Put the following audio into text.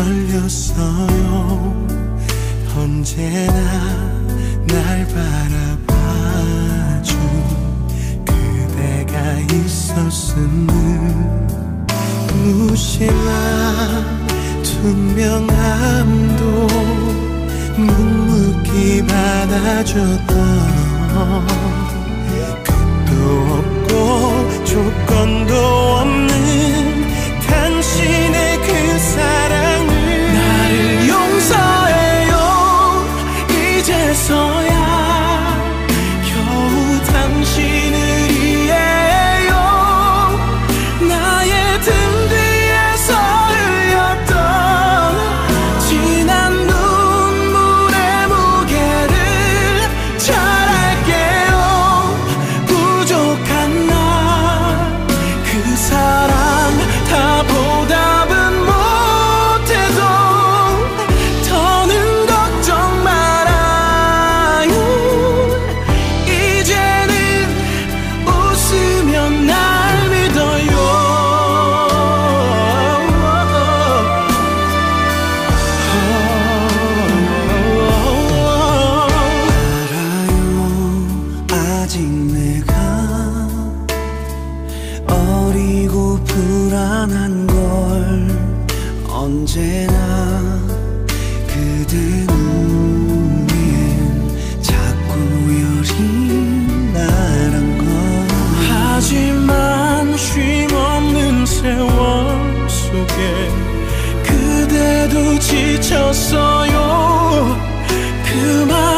떨렸어요. 언제나 날 바라봐준 그대가 있었음을 무심한 투명함도 묵묵히 받아줬던 끝도 없고 조건도 없는 당신의 그 사랑을 나를 용서해요. 이제서야 겨우 당신을 이해해요. 나의 등 뒤에서 흘렸던 진한 눈물의 무게를 잘 알게요. 부족한 나 그 사랑 다 보답은 못해도 더는 걱정 말아요. 이제는 웃으면 날 믿어요. 알아요. 아직 내가 어리고 불안한 걸 언제나 그대 눈엔 자꾸 열이 나란 걸. 하지만 쉼없는 세월 속에 그대도 지쳤어요. 그 말